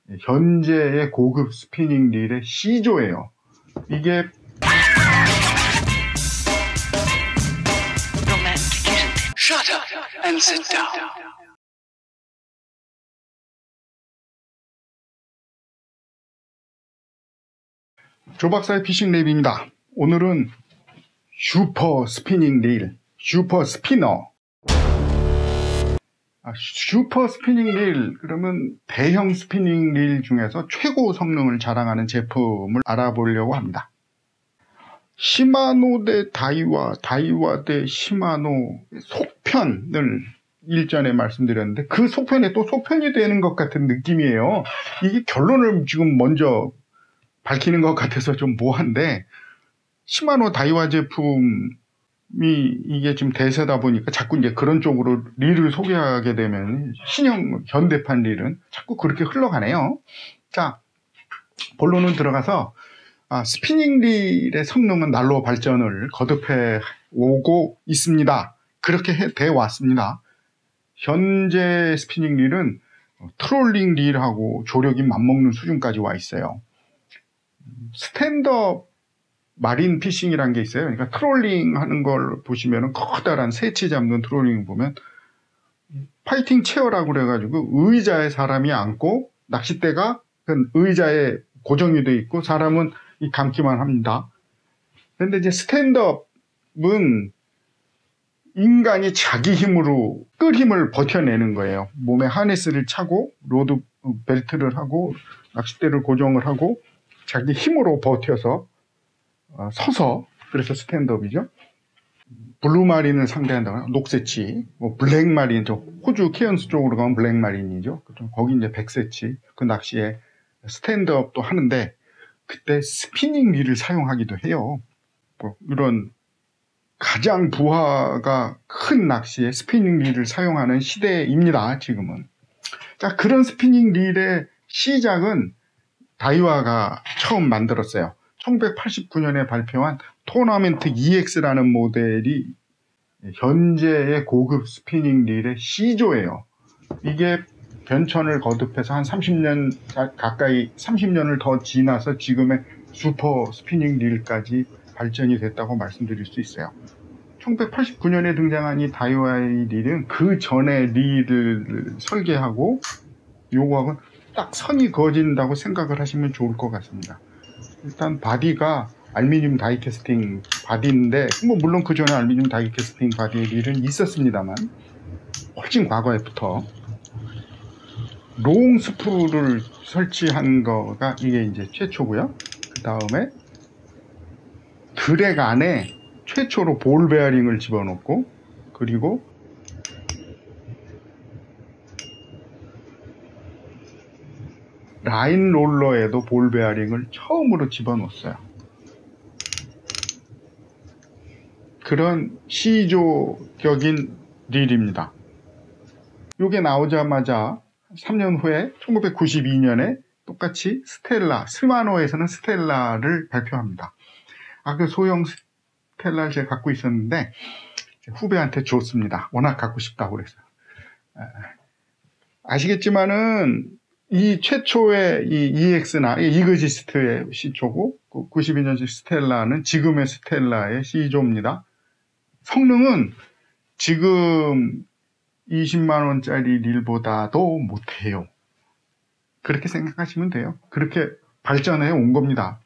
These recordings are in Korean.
현재의 고급 스피닝 릴의 C조예요. 이게 Shut up and sit down. 조 박사의 피싱 랩입니다. 오늘은 슈퍼 스피닝 릴, 슈퍼 스피너. 슈퍼 스피닝 릴, 그러면 대형 스피닝 릴 중에서 최고 성능을 자랑하는 제품을 알아보려고 합니다. 시마노 대 다이와, 다이와 대 시마노 속편을 일전에 말씀드렸는데 그 속편에 또 속편이 되는 것 같은 느낌이에요. 이게 결론을 지금 먼저 밝히는 것 같아서 좀 모호한데, 시마노 다이와 제품이 이게 지금 대세다 보니까 자꾸 이제 그런 쪽으로 릴을 소개하게 되면 신형 현대판 릴은 자꾸 그렇게 흘러가네요. 자, 본론은 들어가서 스피닝 릴의 성능은 날로 발전을 거듭해 오고 있습니다. 그렇게 돼 왔습니다. 현재 스피닝 릴은 트롤링 릴하고 조력이 맞먹는 수준까지 와 있어요. 스탠드업 마린 피싱이라는 게 있어요. 그러니까 트롤링 하는 걸 보시면은 커다란 새치 잡는 트롤링 보면 파이팅 체어라고 그래가지고 의자에 사람이 앉고 낚싯대가 의자에 고정이 돼 있고 사람은 감기만 합니다. 그런데 이제 스탠드업은 인간이 자기 힘으로 끌 힘을 버텨내는 거예요. 몸에 하네스를 차고 로드 벨트를 하고 낚싯대를 고정을 하고 자기 힘으로 버텨서 서서, 그래서 스탠드업이죠. 블루마린을 상대한다거나 녹새치, 블랙마린, 호주 케언스 쪽으로 가면 블랙마린이죠. 거기 이제 백새치, 그 낚시에 스탠드업도 하는데 그때 스피닝 릴을 사용하기도 해요. 이런 가장 부하가 큰 낚시에 스피닝 릴을 사용하는 시대입니다, 지금은. 자, 그런 스피닝 릴의 시작은 다이와가 처음 만들었어요. 1989년에 발표한 토너먼트 EX라는 모델이 현재의 고급 스피닝 릴의 C조예요. 이게 변천을 거듭해서 한 30년 가까이 30년을 더 지나서 지금의 슈퍼 스피닝 릴까지 발전이 됐다고 말씀드릴 수 있어요. 1989년에 등장한 이 다이와의 릴은 그 전에 릴을 설계하고 요거하고는 딱 선이 그어진다고 생각을 하시면 좋을 것 같습니다. 일단 바디가 알루미늄 다이캐스팅 바디인데 물론 그 전에 알루미늄 다이캐스팅 바디의 릴은 있었습니다만 훨씬 과거에부터 롱 스프를 설치한 거가 이게 이제 최초고요. 그 다음에 드랙 안에 최초로 볼 베어링을 집어넣고, 그리고 라인 롤러에도 볼 베어링을 처음으로 집어넣었어요. 그런 C조격인 릴입니다. 이게 나오자마자 3년 후에 1992년에 똑같이 시마노에서는 스텔라를 발표합니다. 그 소형 스텔라를 제가 갖고 있었는데 후배한테 줬습니다. 워낙 갖고 싶다고 그랬어요. 아시겠지만은 이 최초의 이 EX나 이그지스트의 C조고 92년식 스텔라는 지금의 스텔라의 C조입니다. 성능은 지금 20만원짜리 릴보다도 못해요. 그렇게 생각하시면 돼요. 그렇게 발전해 온 겁니다.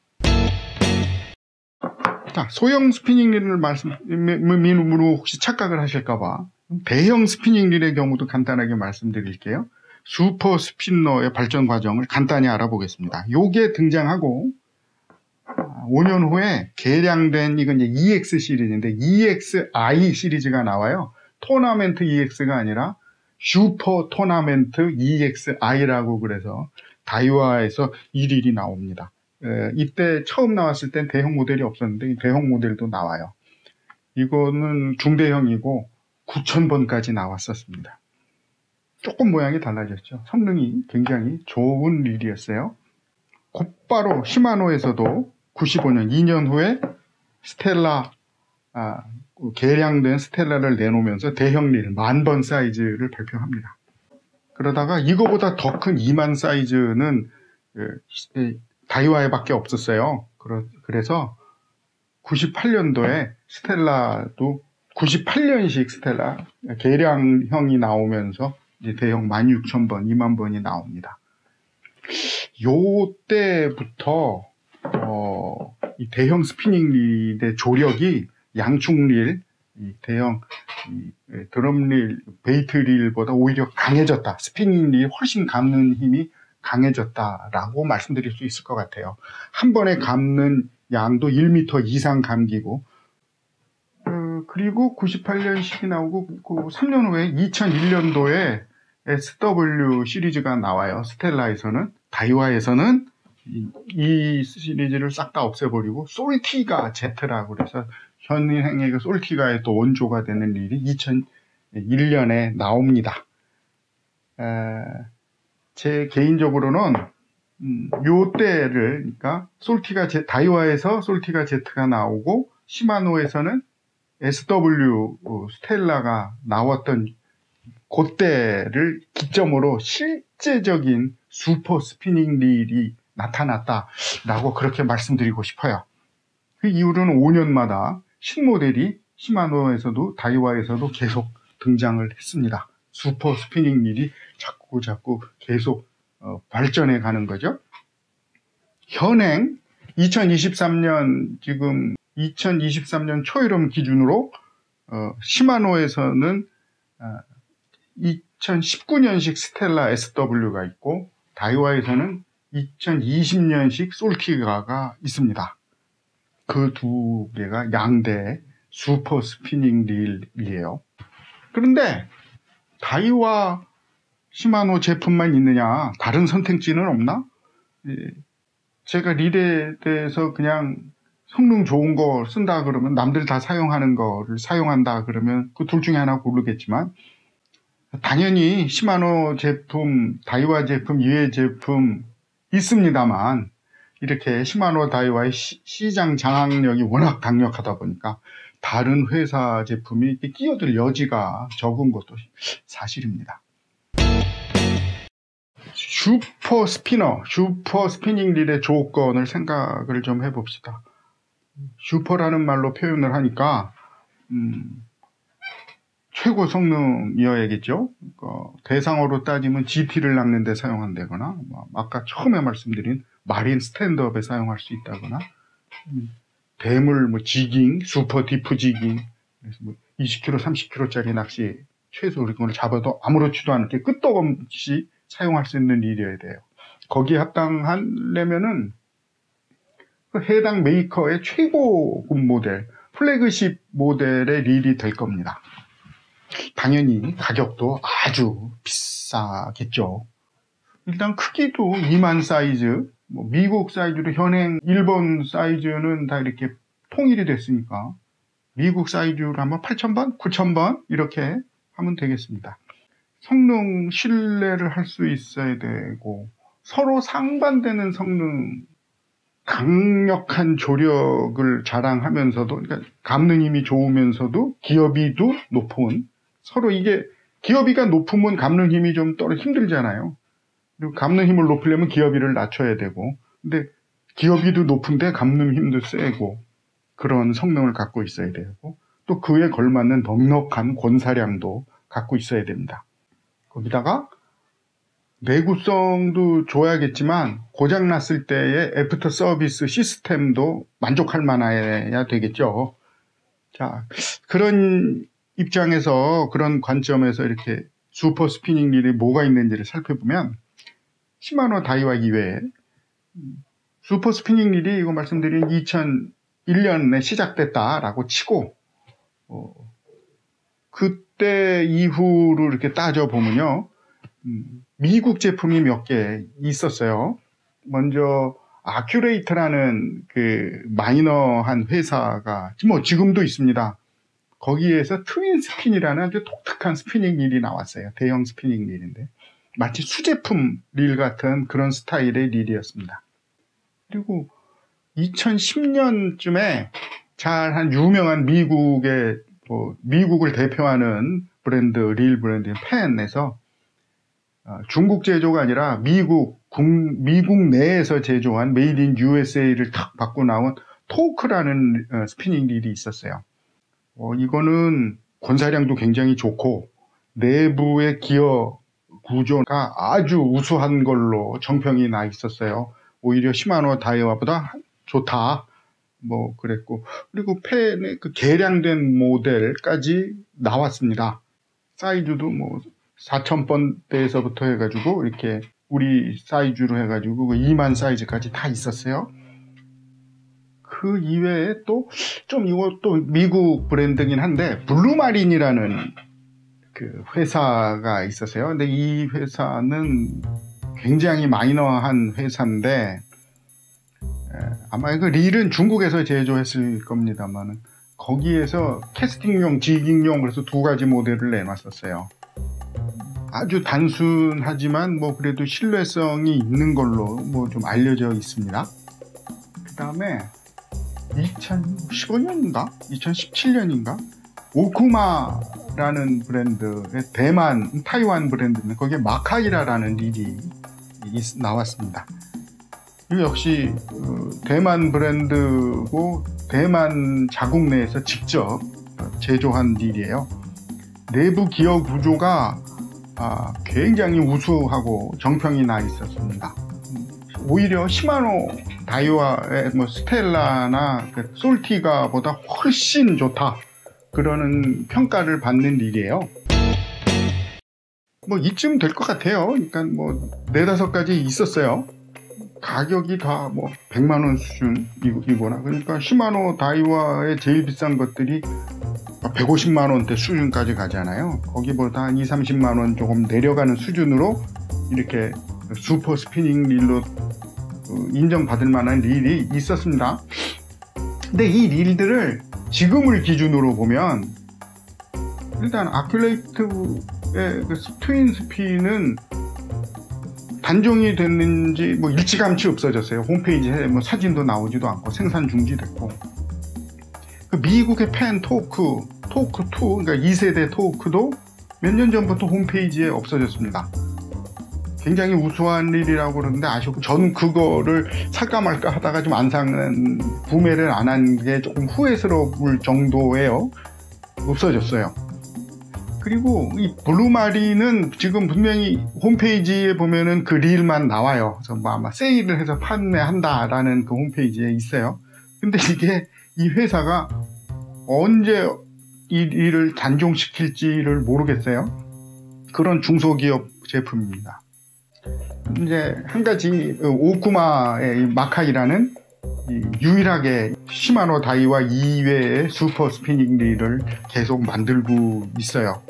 자, 소형 스피닝 릴을 말씀으로 혹시 착각을 하실까봐 대형 스피닝 릴의 경우도 간단하게 말씀드릴게요. 슈퍼 스피너의 발전 과정을 간단히 알아보겠습니다. 요게 등장하고 5년 후에 개량된 이건 이제 EX 시리즈인데 EXI 시리즈가 나와요. 토너먼트 EX가 아니라 슈퍼 토너먼트 EXI라고 그래서 다이와에서 이 릴이 나옵니다. 이때 처음 나왔을 땐 대형 모델이 없었는데 대형 모델도 나와요. 이거는 중대형이고 9,000번까지 나왔었습니다. 조금 모양이 달라졌죠. 성능이 굉장히 좋은 릴이었어요. 곧바로 시마노에서도 95년 2년 후에 스텔라 개량된 스텔라를 내놓으면서 대형 릴 10,000번 사이즈를 발표합니다. 그러다가 이거보다 더 큰 2만 사이즈는 다이와에밖에 없었어요. 그래서 98년도에 스텔라도 98년식 스텔라 개량형이 나오면서 이제 대형 16,000번, 2만 번이 나옵니다. 요 때부터 이 대형 스피닝 릴의 조력이 양축릴, 이 대형 드럼릴, 베이트 릴보다 오히려 강해졌다. 스피닝 릴이 훨씬 감는 힘이 강해졌다라고 말씀드릴 수 있을 것 같아요. 한 번에 감는 양도 1m 이상 감기고, 그리고 98년식이 나오고, 그 3년 후에 2001년도에 SW 시리즈가 나와요. 스텔라에서는. 다이와에서는 이 시리즈를 싹 다 없애버리고 솔티가 Z라고 그래서 현행의 그 솔티가의 또 원조가 되는 일이 2001년에 나옵니다. 제 개인적으로는 요 때를, 그러니까 다이와에서 솔티가 Z가 나오고 시마노에서는 SW 스텔라가 나왔던 그때를 기점으로 실제적인 슈퍼 스피닝 릴이 나타났다라고 그렇게 말씀드리고 싶어요. 그 이후로는 5년마다 신모델이 시마노에서도 다이와에서도 계속 등장을 했습니다. 슈퍼 스피닝 릴이 자꾸 계속 발전해 가는 거죠. 현행 2023년 지금 2023년 초여름 기준으로 시마노에서는 2019년식 스텔라 SW가 있고 다이와에서는 2020년식 솔티가가 있습니다. 그 두 개가 양대 슈퍼 스피닝 릴이에요. 그런데 다이와 시마노 제품만 있느냐, 다른 선택지는 없나? 제가 릴에 대해서 그냥 성능 좋은 거 쓴다 그러면, 남들 다 사용하는 거를 사용한다 그러면 그 둘 중에 하나 고르겠지만, 당연히 시마노 제품, 다이와 제품, 이외 제품 있습니다만, 이렇게 시마노 다이와의 시장 장악력이 워낙 강력하다 보니까 다른 회사 제품이 끼어들 여지가 적은 것도 사실입니다. 슈퍼 스피닝 릴의 조건을 생각을 좀 해봅시다. 슈퍼라는 말로 표현을 하니까 최고 성능이어야겠죠. 대상어로 따지면 GT를 낚는 데 사용한다거나, 아까 처음에 말씀드린 마린 스탠드업에 사용할 수 있다거나, 대물 지깅, 슈퍼 디프 지깅, 그래서 20kg, 30kg짜리 낚시 최소 이걸 잡아도 아무렇지도 않게 끄떡없이 사용할 수 있는 릴이어야 돼요. 거기에 합당하려면은 그 해당 메이커의 최고급 모델, 플래그십 모델의 릴이 될 겁니다. 당연히 가격도 아주 비싸겠죠. 일단 크기도 2만 사이즈, 미국 사이즈로 현행 일본 사이즈는 다 이렇게 통일이 됐으니까 미국 사이즈로 하면 8,000번, 9,000번 이렇게 하면 되겠습니다. 성능 신뢰를 할 수 있어야 되고, 서로 상반되는 성능, 강력한 조력을 자랑하면서도, 그러니까 감는 힘이 좋으면서도 기어비도 높은, 서로 이게 기어비가 높으면 감는 힘이 좀 힘들잖아요. 그리고 감는 힘을 높이려면 기어비를 낮춰야 되고, 근데 기어비도 높은데 감는 힘도 세고, 그런 성능을 갖고 있어야 되고, 또 그에 걸맞는 넉넉한 권사량도 갖고 있어야 됩니다. 거기다가 내구성도 줘야겠지만 고장났을 때의 애프터 서비스 시스템도 만족할 만해야 되겠죠. 자, 그런 입장에서, 그런 관점에서 이렇게 슈퍼 스피닝 릴이 뭐가 있는지를 살펴보면, 시마노 다이와 이외에 슈퍼 스피닝 릴이 이거 말씀드린 2001년에 시작됐다라고 치고, 그때 이후로 이렇게 따져보면요, 미국 제품이 몇 개 있었어요. 먼저 아큐레이터라는 그 마이너한 회사가 지금도 있습니다. 거기에서 트윈 스핀이라는 아주 독특한 스피닝 릴이 나왔어요. 대형 스피닝 릴인데 마치 수제품 릴 같은 그런 스타일의 릴이었습니다. 그리고 2010년쯤에 잘한 유명한 미국의 미국을 대표하는 브랜드, 릴 브랜드인 펜에서 중국 제조가 아니라 미국 내에서 제조한 메이드 인 USA를 탁 받고 나온 토크라는 스피닝 릴이 있었어요. 이거는 권사량도 굉장히 좋고 내부의 기어 구조가 아주 우수한 걸로 정평이 나 있었어요. 오히려 시마노 다이와보다 좋다. 뭐 그랬고, 그리고 펜의 그 개량된 모델까지 나왔습니다. 사이즈도 뭐 4000번대에서부터 해가지고 이렇게 우리 사이즈로 해가지고 2만 사이즈까지 다 있었어요. 그 이외에 또 좀 이것도 미국 브랜드긴 한데 블루마린이라는 그 회사가 있었어요. 근데 이 회사는 굉장히 마이너한 회사인데 아마 그 릴은 중국에서 제조했을 겁니다만 거기에서 캐스팅용, 지깅용 그래서 두 가지 모델을 내놨었어요. 아주 단순하지만 뭐 그래도 신뢰성이 있는 걸로 뭐 좀 알려져 있습니다. 그 다음에 2015년인가? 2017년인가? 오쿠마라는 브랜드의 타이완 브랜드인데 거기에 마카이라라는 릴이 나왔습니다. 이거 역시 대만 브랜드고 대만 자국 내에서 직접 제조한 릴이에요. 내부 기어 구조가 굉장히 우수하고 정평이 나 있었습니다. 오히려 시마노 다이와의 뭐 스텔라나 솔티가 보다 훨씬 좋다 그러는 평가를 받는 릴이에요. 뭐 이쯤 될 것 같아요. 그러니까 뭐 4-5가지 있었어요. 가격이 다 뭐 100만원 수준이거나, 그러니까 시마노 다이와의 제일 비싼 것들이 150만원대 수준까지 가잖아요. 거기보다 한 20-30만원 조금 내려가는 수준으로 이렇게 슈퍼 스피닝 릴로 인정받을 만한 릴이 있었습니다. 근데 이 릴들을 지금을 기준으로 보면 일단 아큘레이트의 그 트윈 스피는 단종이 됐는지 뭐 일찌감치 없어졌어요. 홈페이지에 뭐 사진도 나오지도 않고 생산 중지됐고, 그 미국의 펜 토크2, 그러니까 2세대 토크도 몇 년 전부터 홈페이지에 없어졌습니다. 굉장히 우수한 릴이라고 그러는데 아쉽고 저는 그거를 살까 말까 하다가 좀 안 사는, 구매를 안 한 게 조금 후회스러울 정도예요. 없어졌어요. 그리고 이 블루마린은 지금 분명히 홈페이지에 보면은 그 릴만 나와요. 그래서 뭐 아마 세일을 해서 판매한다라는 그 홈페이지에 있어요. 근데 이게 이 회사가 언제 이 릴을 단종시킬지를 모르겠어요. 그런 중소기업 제품입니다. 이제 한 가지 오쿠마의 마카이라는 유일하게 시마노 다이와 이외의 슈퍼 스피닝 릴을 계속 만들고 있어요.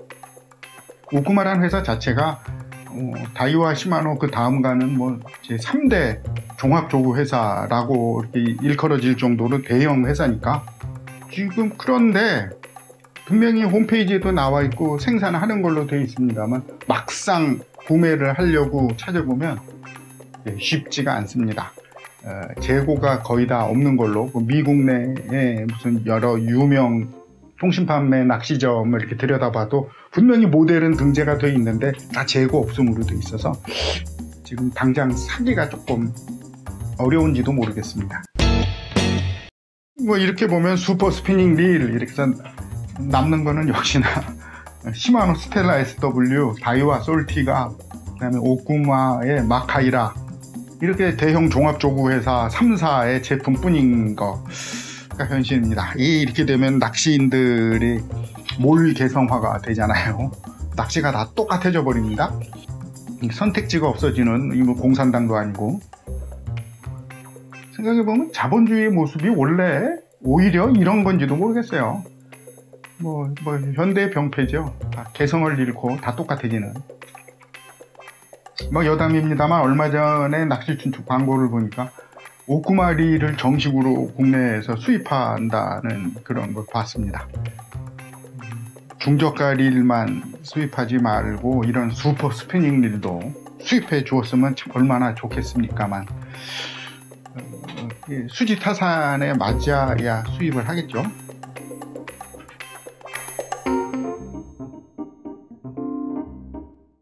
오쿠마라는 회사 자체가 다이와 시마노 그 다음 가는 뭐 제 3대 종합조구 회사라고 이렇게 일컬어질 정도로 대형 회사니까 지금, 그런데 분명히 홈페이지에도 나와 있고 생산하는 걸로 되어 있습니다만 막상 구매를 하려고 찾아보면 쉽지가 않습니다. 재고가 거의 다 없는 걸로, 미국 내에 무슨 여러 유명 통신판매 낚시점을 이렇게 들여다봐도 분명히 모델은 등재가 되어 있는데 다 재고 없음으로 되어 있어서 지금 당장 사기가 조금 어려운지도 모르겠습니다. 뭐 이렇게 보면 슈퍼 스피닝 릴 이렇게 해서 남는 거는 역시나 시마노 스텔라 SW, 다이와 솔티가, 그 다음에 오쿠마의 마카이라, 이렇게 대형 종합조구 회사 3사의 제품뿐인 거가 현실입니다. 이렇게 되면 낚시인들이 몰 개성화가 되잖아요. 낚시가 다 똑같아져 버립니다. 선택지가 없어지는, 이 뭐 공산당도 아니고. 생각해보면 자본주의의 모습이 원래 오히려 이런 건지도 모르겠어요. 뭐 현대의 병폐죠. 다 개성을 잃고 다 똑같아지는. 뭐 여담입니다만 얼마 전에 낚시춘추 광고를 보니까 오쿠마리를 정식으로 국내에서 수입한다는 그런 걸 봤습니다. 중저가 릴만 수입하지 말고 이런 슈퍼 스피닝 릴도 수입해 주었으면 참 얼마나 좋겠습니까만 수지타산에 맞아야 수입을 하겠죠.